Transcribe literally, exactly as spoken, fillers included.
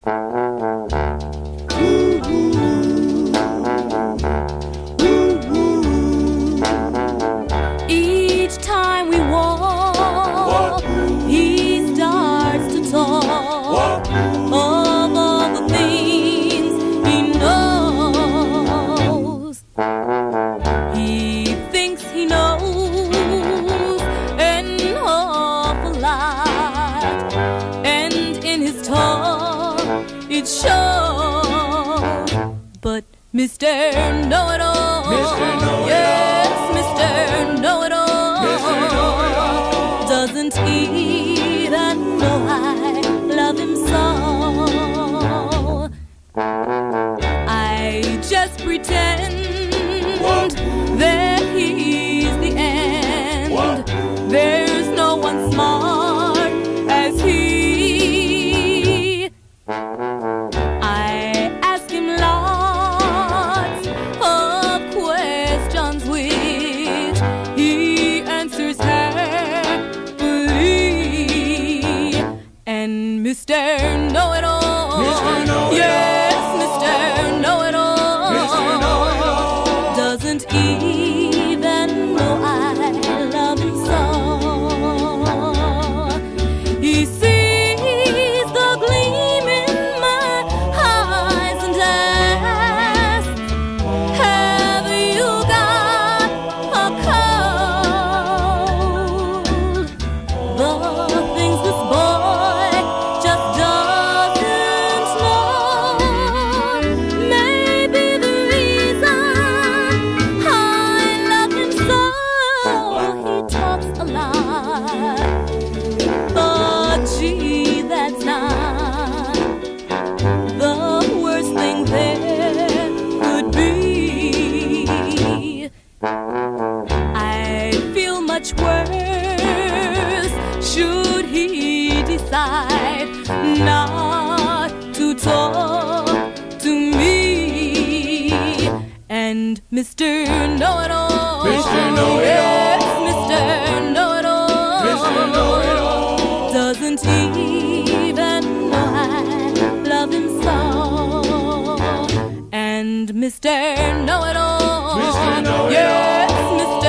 Each time we walk, he starts to talk of all the things he knows. He thinks he knows an awful lot, and in his talk it shows. But Mister Know-It-All, Mister Know-It-All, yes, Mister Know-It-All, Mister Know-It-All, doesn't even know I love him so. I just pretend what? that he's the end. What? There's no one smart as he. I ask him lots of questions which he answers happily. And Mister Know-It-All, Mister Know-It-All, yes, Mister Know-It-All, Mister Know-It-All, doesn't even know I love him so. He sees the gleam in my eyes and asks, have you got a cold? The things this boy just doesn't know may be the reason I love him so. He talks a lot, but gee, that's not the worst thing there could be. I feel much worse should he decide not to talk to me. And Mister Know-It-All, Mister Know-It-All, yes, Mister Know-It-All, Mister Know-It-All, doesn't even know I love him so. And Mister Know-It-All, Mister Know-It-All, yes, Mister